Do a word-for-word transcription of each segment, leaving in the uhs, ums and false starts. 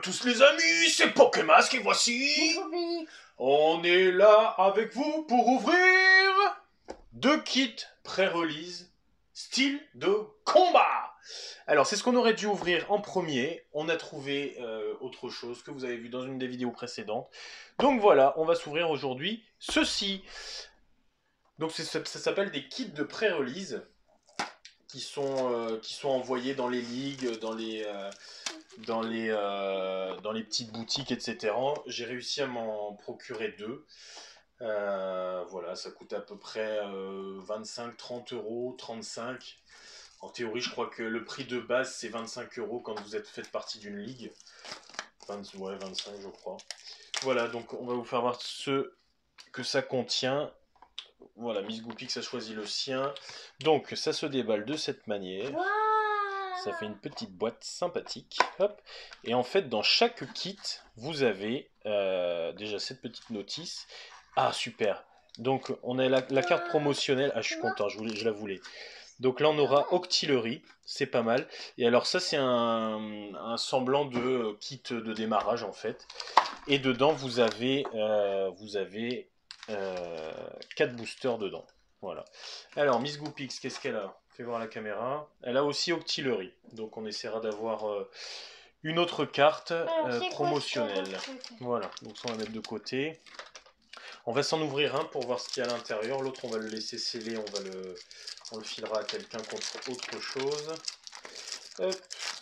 tous les amis, c'est Pokémasque et voici... On est là avec vous pour ouvrir deux kits pré-release style de combat. Alors c'est ce qu'on aurait dû ouvrir en premier. On a trouvé euh, autre chose que vous avez vu dans une des vidéos précédentes. Donc voilà, on va s'ouvrir aujourd'hui ceci. Donc ça, ça s'appelle des kits de pré-release qui sont euh, qui sont envoyés dans les ligues, dans les euh, dans les euh, dans les petites boutiques, et cetera. J'ai réussi à m'en procurer deux. Euh, voilà, ça coûte à peu près euh, vingt-cinq, trente euros, trente-cinq. En théorie, je crois que le prix de base c'est vingt-cinq euros quand vous êtes fait partie d'une ligue. vingt, ouais, vingt-cinq, je crois. Voilà, donc on va vous faire voir ce que ça contient. Voilà, Miss Goopix a choisi le sien. Donc, ça se déballe de cette manière. Wow, ça fait une petite boîte sympathique. Hop. Et en fait, dans chaque kit, vous avez euh, déjà cette petite notice. Ah, super. Donc, on a la, la carte promotionnelle. Ah, je suis content, je, voulais, je la voulais. Donc là, on aura Octillery. C'est pas mal. Et alors, ça, c'est un, un semblant de kit de démarrage, en fait. Et dedans, vous avez... Euh, vous avez Euh, quatre boosters dedans. Voilà. Alors, Miss Goopix, qu'est-ce qu'elle a? Fais voir la caméra. Elle a aussi Octillery. Donc, on essaiera d'avoir euh, une autre carte euh, promotionnelle. Voilà. Donc, ça, on va mettre de côté. On va s'en ouvrir un pour voir ce qu'il y a à l'intérieur. L'autre, on va le laisser sceller. On, va le... on le filera à quelqu'un contre autre chose. Hop.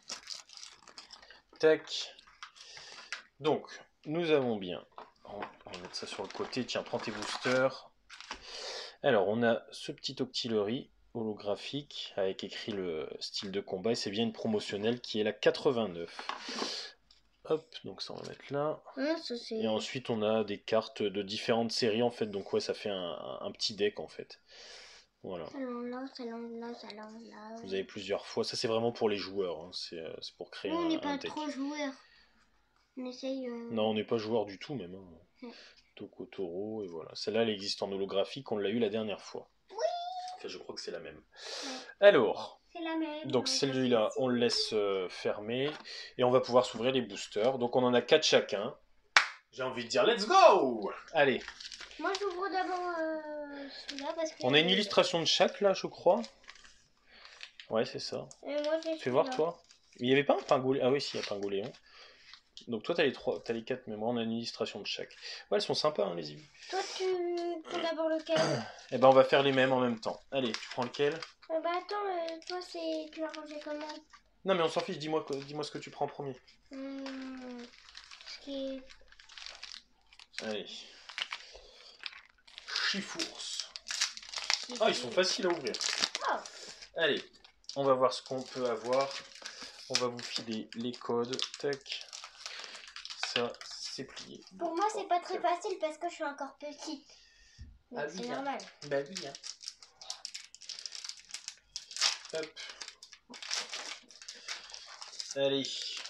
Tac. Donc, nous avons bien... On va mettre ça sur le côté. Tiens, prends tes boosters. Alors, on a ce petit Octillery holographique avec écrit le style de combat. Et c'est bien une promotionnelle qui est la quatre-vingt-neuf. Hop, donc ça on va mettre là. Ah, ça, et ensuite, on a des cartes de différentes séries en fait. Donc, ouais, ça fait un, un petit deck en fait. Voilà. Là, là, là. Vous avez plusieurs fois. Ça, c'est vraiment pour les joueurs. Hein. C'est euh, pour créer Nous, un, on n'est pas deck. Trop joueurs. On essaye. Euh... Non, on n'est pas joueur du tout même. Hein. Ouais. Toko Toro, et voilà. Celle-là, elle existe en holographique, on l'a eu la dernière fois. Oui. Enfin, je crois que c'est la même. Ouais. Alors, c'est la même. Donc celui-là, on le laisse euh, fermer, et on va pouvoir s'ouvrir les boosters. Donc on en a quatre chacun. J'ai envie de dire, let's go! Allez. Moi, j'ouvre d'abord euh, celui-là, parce que... On a une illustration de chaque, là, je crois. Ouais, c'est ça. Et moi, fais voir, toi. Il n'y avait pas un pingouin? Ah oui, si, il y a un pingouin. Donc toi, t'as les trois, t'as les quatre, mais moi, on a une illustration de chaque. Ouais, elles sont sympas, hein, les illus. Toi, tu prends d'abord lequel? Eh ben, on va faire les mêmes en même temps. Allez, tu prends lequel? euh, Bah attends, euh, toi, c'est tu l'as rangé comment? Non, mais on s'en fiche, dis-moi dis-moi ce que tu prends en premier. Hum, ce qui est... Allez. Chifours. Ah, ils sont faciles à ouvrir. Oh. Allez, on va voir ce qu'on peut avoir. On va vous filer les codes. Tac. Ça, c'est plié. Pour moi, c'est pas très facile parce que je suis encore petite. Ah oui, c'est normal. Bah oui. Hein. Hop. Allez.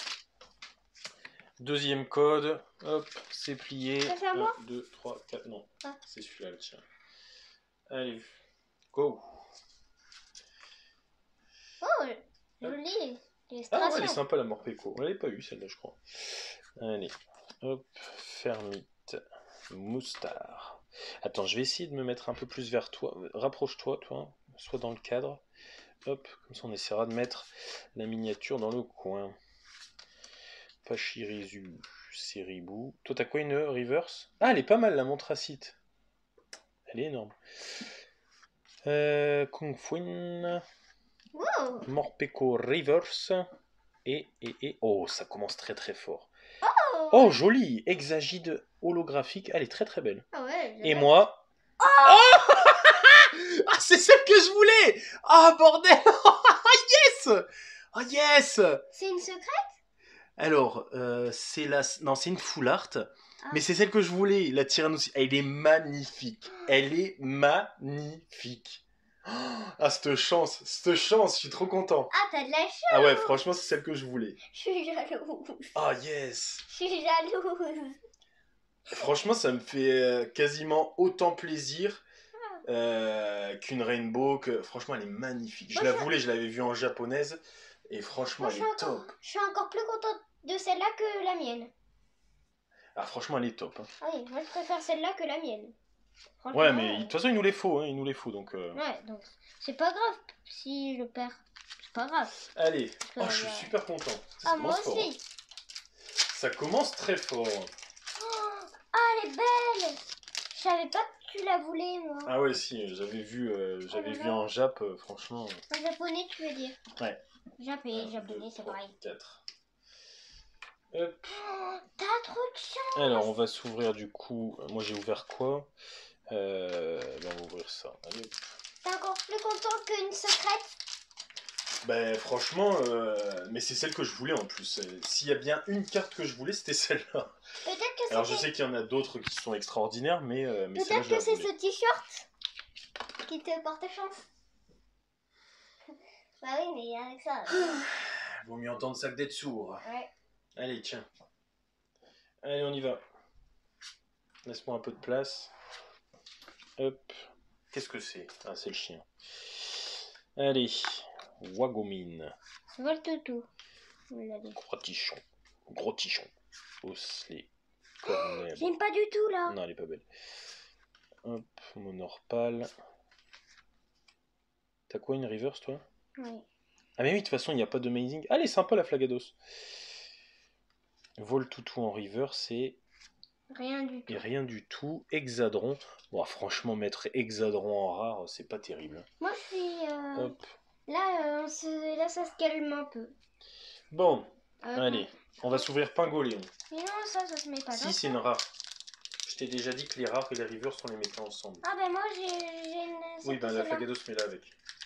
Deuxième code. Hop, c'est plié. Ça fait à moi ? un, deux, trois, quatre. Non, ah. C'est celui-là, tiens. Allez, go. Oh, joli. Ah ouais, elle est sympa la Morpeko. On l'avait pas eu celle-là, je crois. Allez, hop, Fermite, Moustar. Attends, je vais essayer de me mettre un peu plus vers toi. Rapproche-toi, toi, soit dans le cadre. Hop, comme ça on essaiera de mettre la miniature dans le coin. Pachirisu, Seribou. Toi, t'as quoi, une reverse? Ah, elle est pas mal, la Montracite. Elle est énorme. Euh, Kung Fuin. Wow. Morpeko Reverse. Et, et, et... Oh, ça commence très très fort. Oh, oh joli. Hexagide holographique. Elle est très très belle. Ah ouais, et moi... Oh, oh ah, c'est celle que je voulais. Ah, bordel. Yes. Oh, yes. C'est une secrète? Alors, euh, c'est la... Non, c'est une full art. Ah. Mais c'est celle que je voulais. La Tyrannosaurus. Elle est magnifique. Elle est magnifique. Ah, cette chance, cette chance, je suis trop content. Ah, t'as de la chance. Ah ouais, franchement, c'est celle que je voulais. Je suis jalouse. Ah, yes. Je suis jalouse. Franchement, ça me fait quasiment autant plaisir euh, qu'une Rainbow. Que... Franchement, elle est magnifique. Je Moi, la je... voulais, je l'avais vue en japonaise. Et franchement, Moi, elle est encore, top. Je suis encore plus contente de celle-là que la mienne. Ah, franchement, elle est top. Hein. Ah oui, moi je préfère celle-là que la mienne. Ouais, mais de euh... toute façon, il nous les faut. Hein, il nous les faut donc. Euh... Ouais, donc c'est pas grave si je perds. C'est pas grave. Allez. Que, Oh, je suis ouais. super content. Ça Ah, moi fort, aussi. hein. Ça commence très fort. Oh, ah, elle est belle. Je savais pas que tu la voulais, moi. Ah ouais, si, j'avais vu, euh, j'avais oh vu en Jap, euh, franchement. En japonais, tu veux dire? Ouais. Jap et japonais, c'est pareil. quatre. Hop. Oh, t'as trop de chance. Alors, on va s'ouvrir du coup. Moi, j'ai ouvert quoi euh, ben, On va ouvrir ça. Allez. T'es encore plus content qu'une secrète? Ben, franchement, euh, mais c'est celle que je voulais en plus. S'il y a bien une carte que je voulais, c'était celle-là. Peut-être que c'est. Alors, je sais qu'il y en a d'autres qui sont extraordinaires, mais, euh, mais Peut-être que c'est voulais. ce t-shirt qui te porte chance. Bah oui, mais avec ça. Vaut mieux entendre ça que d'être sourd. Ouais. Allez, tiens. Allez, on y va. Laisse-moi un peu de place. Hop. Qu'est-ce que c'est? Ah, c'est le chien. Allez. Wagomine. Vol toutou. Gros tichon. Gros tichon. Osselet. Cornet. J'aime pas du tout là. Non, elle est pas belle. Hop. Monorpal. T'as quoi, une reverse, toi? Oui. Ah, mais oui, de toute façon, il n'y a pas de amazing. Ah, elle est sympa, la Flagados. Vol toutou en reverse et. Rien du tout. Et rien du tout. Hexadron. Bon, franchement, mettre Hexadron en rare, c'est pas terrible. Moi, je suis. Euh... Hop. Là, euh, se... là, ça se calme un peu. Bon, Euh, allez, on va s'ouvrir Pingoléon. Mais non, ça, ça se met pas. Si, c'est une rare. Je t'ai déjà dit que les rares et les rivers, on les mettait ensemble. Ah, ben moi, j'ai une. Oui, ben la Flagados, mets-la avec.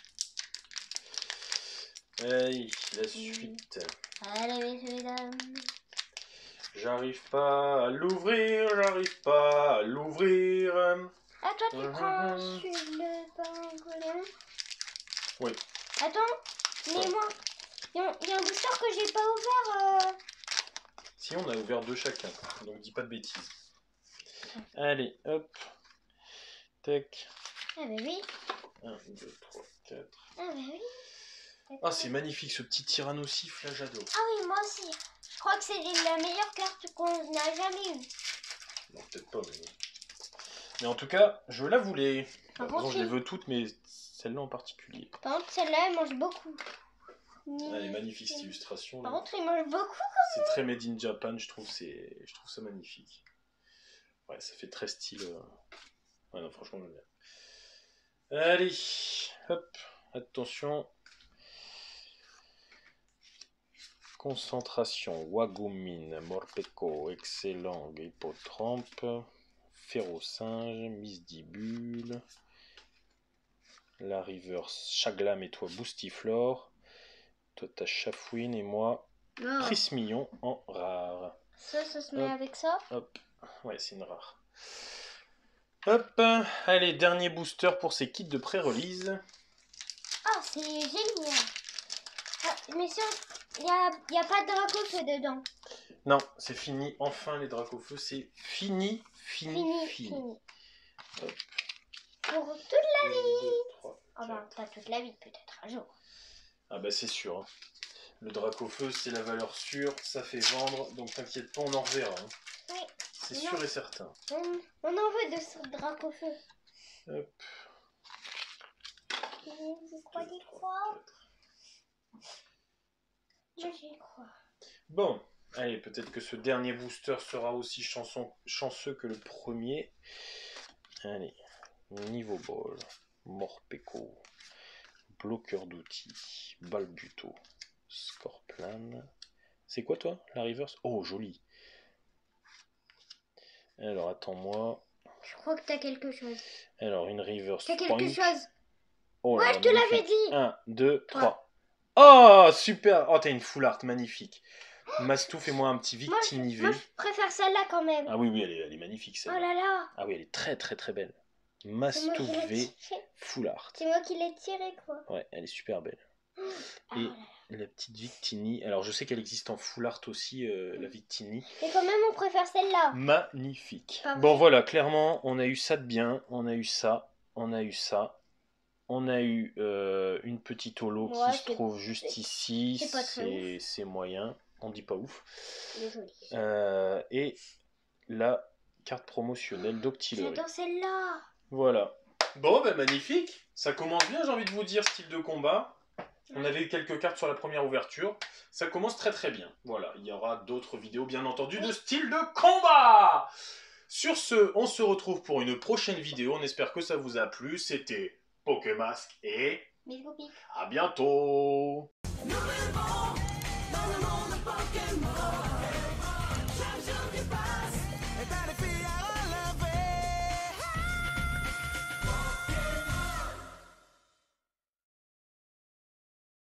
Allez, la suite. Allez, messieurs, mesdames. J'arrive pas à l'ouvrir, j'arrive pas à l'ouvrir. Ah, toi, tu Mmh, prends mmh. celui le Pingoléon. Oui. Attends, mais Ouais. moi, il y, a y a un booster que j'ai pas ouvert. Euh... Si, on a ouvert deux chacun, donc dis pas de bêtises. Allez, hop. Tac. Ah, bah oui. un, deux, trois, quatre. Ah, bah oui. Ah, c'est magnifique ce petit tyrannosifle, là, j'adore. Ah oui, moi aussi. Je crois que c'est la meilleure carte qu'on n'a jamais eue. Non, peut-être pas, mais... mais en tout cas, je la voulais. Par Par contre, je les il- veux toutes, mais celle-là en particulier. Par contre, celle-là, elle mange beaucoup. Elle est magnifique, cette illustration. Par là. contre, il mange beaucoup. C'est très made in Japan, je trouve, c'est... je trouve ça magnifique. Ouais, ça fait très style... euh, Ouais, non, franchement, j'aime bien. Allez, hop, attention. Concentration, Wagomine, Morpeko, Excellent, Hippotrampe, Férocinge, Misdibule, la Reverse, Chaglam et toi Boostiflore, toi t'as Chafouine et moi Non. Prismillon en rare. Ça, ça se met Hop. avec ça. Hop, ouais, c'est une rare. Hop, allez, dernier booster pour ces kits de pré-release. Ah, c'est génial. Ah, mais si il n'y a, y a pas de Dracofeu dedans. Non, c'est fini, enfin les Dracofeu, c'est fini, fini, Fini, fini. fini. Hop. Pour toute la vie. un, deux, trois, Ah bah, quatre. t'as toute la vie, peut-être un jour. Ah bah c'est sûr. Hein. Le Dracofeu, c'est la valeur sûre, ça fait vendre, donc t'inquiète pas, on en reverra. Hein. Oui. C'est Non. sûr et certain. On, on en veut de ce Dracofeu. Hop. Vous croyez quoi? Moi, j'y crois. Bon, allez, peut-être que ce dernier booster sera aussi chanson, chanceux que le premier. Allez, niveau ball, Morpeko, bloqueur d'outils, Balbuto, Scorplan. C'est quoi toi, la reverse? Oh, joli. Alors, attends-moi. Je crois que t'as quelque chose. Alors, une reverse. T'as quelque Punk. chose. Oh Ouais, là, je te l'avais magnifique. dit. un, deux, trois. Ouais. Oh, super. Oh, t'as une full art, magnifique. Mastou, fais-moi un petit Moi, je, Victini V. moi, je préfère celle-là quand même. Ah oui, oui, elle est, elle est magnifique, Oh celle-là. là là. Ah oui, elle est très, très, très belle. C'est moi Mastou qui l'ai V, tiré. full art. C'est moi qui l'ai tiré, quoi. Ouais, elle est super belle. Ah Et là là. la petite Victini. Alors, je sais qu'elle existe en full art aussi, euh, la Victini. Mais quand même, on préfère celle-là. Magnifique. Pas Bon, vrai. voilà, clairement, on a eu ça de bien. On a eu ça. On a eu ça. On a eu euh, une petite holo Ouais, qui se c'est- trouve juste c'est- ici. c'est pas très C'est c'est moyen. on dit pas ouf. Il est joli. Euh, et la carte promotionnelle d'Octillery. J'adore celle-là. Voilà. Bon, ben magnifique. Ça commence bien, j'ai envie de vous dire, style de combat. On avait eu quelques cartes sur la première ouverture. Ça commence très très bien. Voilà, il y aura d'autres vidéos, bien entendu, de style de combat. Sur ce, on se retrouve pour une prochaine vidéo. On espère que ça vous a plu. C'était Pokémasque et à bientôt.